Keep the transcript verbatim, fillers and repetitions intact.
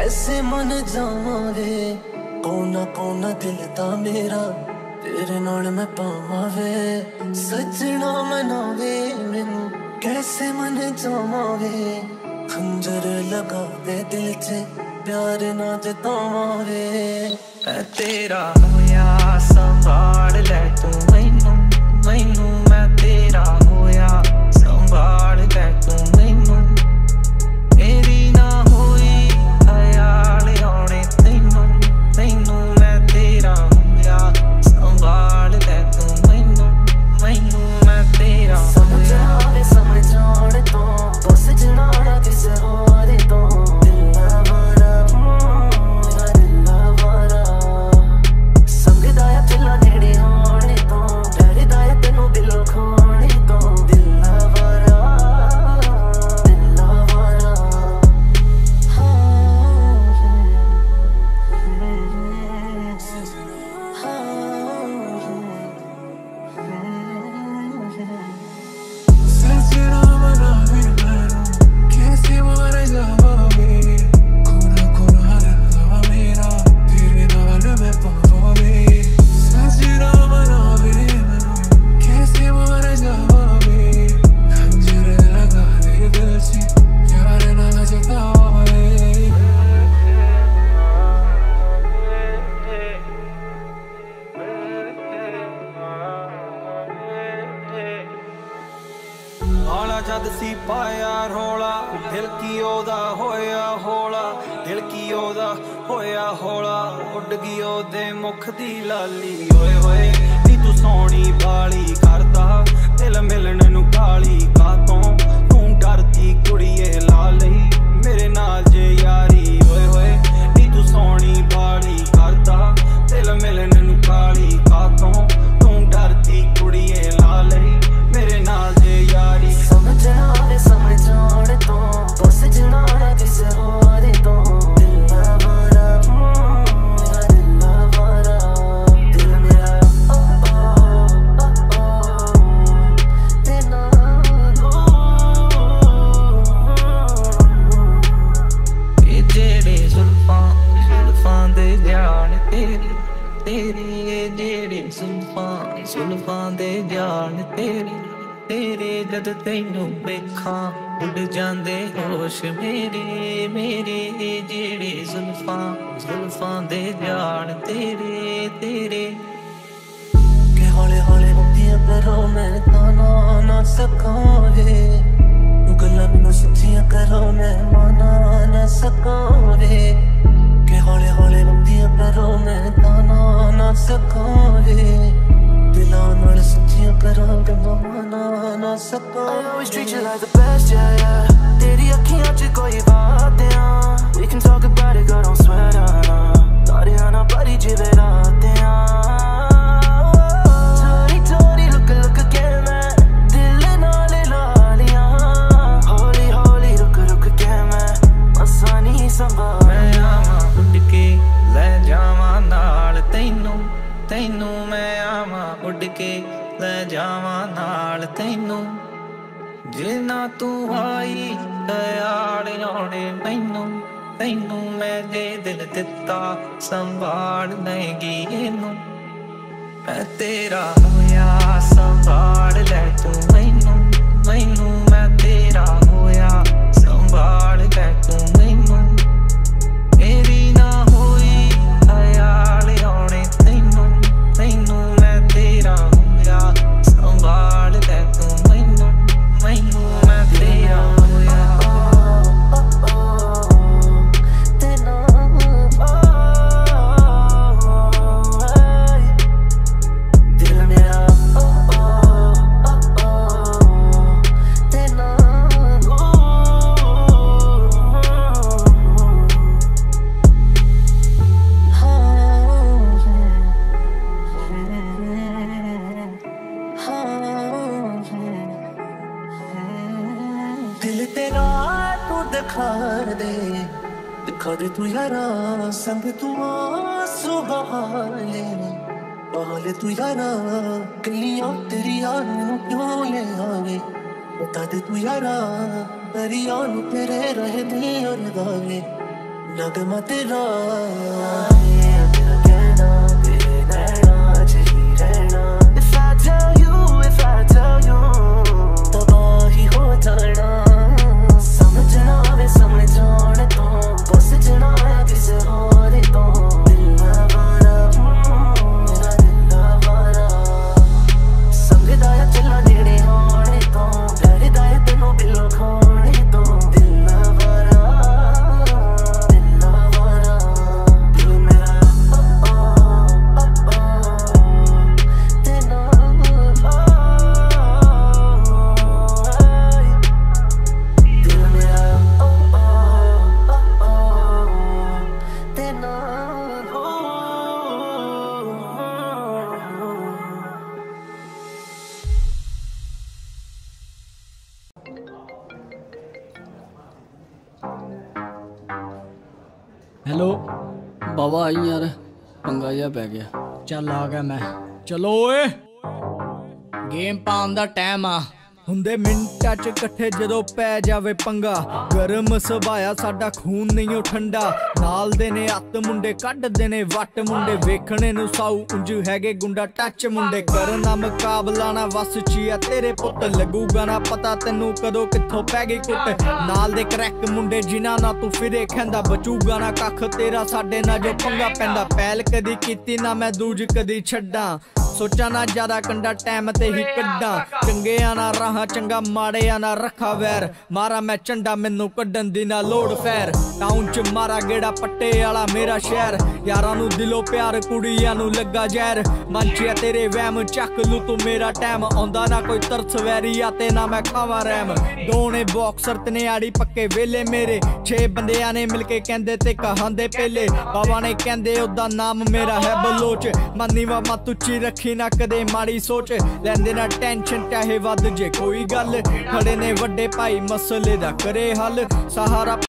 कैसे मन जावे कोना कोना दिल दा मेरा तेरे नाल मैं पावे सजना मनावे मैनू कैसे मन जावे खंजर लगा दे दिल च प्यार ना जतावे मैं तेरा होया संभाल ले तू मैनू मैनू मैं तेरा होया संभाल ले तू मैनू मेरी ना होई ख्याल आने तैनू तैनू मैं तेरा होया संभाल ले तू मैनू मैनू मैं तेरा समझ आवे समझ आने तो बस जना ना किसे होरे तो जद सी पाया रोला दिल की ओदा होया होला दिल की ओदा होया होला उड गई ओदे मुख दी लाली ओए होए नी तू सोनी बाली करदा दिल मिलने नू काली कातों तू डरदी कुड़िए ला लई मेरे नाल जे यारी ओए होए नी तू सोनी बाली करदा दिल मिलने नू काली कातों तू डरदी कुड़िए ला लई मेरे नाल जे यारी समझ आवे समझ आने तो बस जना ना किसे होरे तो दिल आवारा मेरा दिल आवारा दिल मेरा ओ ओ ओ ओ तेना ये जेड़े जुल्फां जुल्फां दे जान तेरी तेरी ये जेड़े जुल्फां जुल्फां दे जान तेरी तेरे जद तैनू वेखां उड़ जांदे होश मेरे मेरे जेड़े जुल्फां जुल्फां दे जान तेरे तेरे के हौले हौले उठदियां करो मैं ताना ना सकां वे गल्लां मैनू सच्चियां करो मैं माना ना सकां वे के हौले हौले उठदियां करो मैं ताना ना सकां वे I always treat you like the best, yeah, yeah. तेरी अखियां च कोई बातें आ We can talk about it, girl, don't sweat, ना तारियां ना भरी जिवे रातें आ थोड़ी थोड़ी लुक लुक के मैं दिल नाल ला लिया हौली हौली रुक रुक के मैं मसा नहीं संभाल मैं आवां उड़ के ले जावां नाल तैनू तैनू मैं आवां उड़ के ले जावां नाल तैनू जे ना तू आई ख्याल आने मैनू तैनू मैं जे दिल दिता संभाल लेगी इनू मैं तेरा होया संभाल ले तू मैनू मैनू मैं तेरा होया संभाल ले तू मैनू मेरी ना होई ख्याल आने तैनू तैनू मैं तेरा होया संभाल ले तू मैनू मैनू मैं तेरा होया तेना दिल मेरा तेना दिल तेरा तू दिखा दे दिखा दे तू यारा संग तू आंसू बहा ले बहा ले तू यारा गलियां तेरी यार नू क्यों ले आवे बता दे तू यारा दरिया नू तेरे रह दे और गावे नगमा तेरा तेरा कहना तेरे नैना च ही रहना। If I tell you, if I tell you, तबाही हो जाना। समझना वे समझाने तो बस जना है किसे और तो। दिल आवारा मेरा दिल आवारा संगदा या चला नेड़े आने तो डरदा है तेनों बिलो खाने तो। दिल आवारा दिल आवारा दिल मेरा ओ ओ ओ ओ तेना दिल मेरा ओ ओ ओ ओ तेना हेलो बाबा आई यार पंगा जिहा पै गया। चल आ गया मैं। चलो ओए गेम पाउण दा टाइम आ। ਹੁੰਦੇ ਮਿੰਟਾਂ ਚ ਇਕੱਠੇ ਜਦੋਂ ਪੈ ਜਾਵੇ ਪੰਗਾ। ਗਰਮ ਸੁਭਾਇਆ ਸਾਡਾ ਖੂਨ ਨਹੀਂ ਉਹ ਠੰਡਾ। ਨਾਲ ਦੇ ਨੇ ਅੱਤ ਮੁੰਡੇ ਕੱਢਦੇ ਨੇ ਵੱਟ ਮੁੰਡੇ। ਵੇਖਣੇ ਨੂੰ ਸਾਊ ਉਂਝ ਹੈਗੇ ਗੁੰਡਾ ਟੱਚ ਮੁੰਡੇ। ਕਰਨਾ ਮੁਕਾਬਲਾ ਨਾ ਵਸ ਚ ਆ ਤੇਰੇ ਪੁੱਤ। ਲੱਗੂਗਾ ਨਾ ਪਤਾ ਤੈਨੂੰ ਕਦੋਂ ਕਿੱਥੋਂ ਪੈ ਗਈ ਕੁੱਟ। ਨਾਲ ਦੇ ਕਰੈਕ ਮੁੰਡੇ ਜਿਨ੍ਹਾਂ ਨਾਲ ਤੂੰ ਫਿਰੇ ਖੈਂਦਾ। ਬਚੂਗਾ ਨਾ ਕੱਖ ਤੇਰਾ ਸਾਡੇ ਨਾਲ ਜੋ ਪੰਗਾ ਪੈਂਦਾ। ਪਹਿਲ ਕਦੀ ਕੀਤੀ ਨਾ ਮੈਂ ਦੂਜ ਕਦੀ ਛੱਡਾਂ। ਸੋਚਾਂ ਨਾ ਜ਼ਿਆਦਾ ਕੰਡਾ ਟਾਈਮ ਤੇ ਹੀ ਕੱਢਾਂ। ਚੰਗਿਆਂ ਨਾ ਰਾਹਾਂ ਚੰਗਾ ਮਾੜਿਆਂ ਨਾ ਰੱਖਾ ਵੈਰ। ਮਾਰਾ ਮੈਂ ਝੰਡਾ ਮੈਨੂੰ ਕੱਢਣ ਦੀ ਨਾ ਲੋੜ ਫੈਰ। ਟਾਊਨ ਚ ਮਾਰਾ ਗੇੜਾ ਪੱਟੇ ਵਾਲਾ ਮੇਰਾ ਸ਼ਹਿਰ। ਯਾਰਾਂ ਨੂੰ ਦਿਲੋਂ ਪਿਆਰ ਕੁੜੀਆਂ ਨੂੰ ਲੱਗਾ ਜ਼ਹਿਰ। ਮੰਚਿਆ ਤੇਰੇ ਵਹਿਮ ਚੱਕ ਲੂ ਤੂੰ ਮੇਰਾ ਟਾਈਮ। ਆਉਂਦਾ ਨਾ ਕੋਈ ਤਰਸ ਵੈਰੀ ਆ ਤੇ ਨਾ ਮੈਂ ਖਾਵਾ ਰੈਮ। ਦੋਨੇ ਬਾਕਸਰ ਤੇ ਨਿਆੜੀ ਪੱਕੇ ਵੇਲੇ ਮੇਰੇ। ਛੇ ਬੰਦਿਆਂ ਨੇ ਮਿਲ ਕੇ ਕਹਿੰਦੇ ਤੇ ਕਹਾਂਦੇ ਪਹਿਲੇ। ਬਾਬਾ ਨੇ ਕਹਿੰਦੇ ਉਹਦਾ ਨਾਮ ਮੇਰਾ ਹੈ ਬਲੋਚ। ਮੰਨੀ ਵਾ ਮਤ ਉੱਚੀ ਰੱਖੀ ਨਾ ਕਦੇ ਮਾੜੀ ਸੋਚ। ਲੈਂਦੇ ਨਾ ਟੈਨਸ਼ਨ ਚਾਹੇ ਵੱਧ ਜੇ ਕੋਈ ਗੱਲ। ਖੜੇ ਨੇ ਵੱਡੇ ਭਾਈ ਮਸਲੇ ਦਾ ਕਰੇ ਹੱਲ। ਸਹਾਰਾ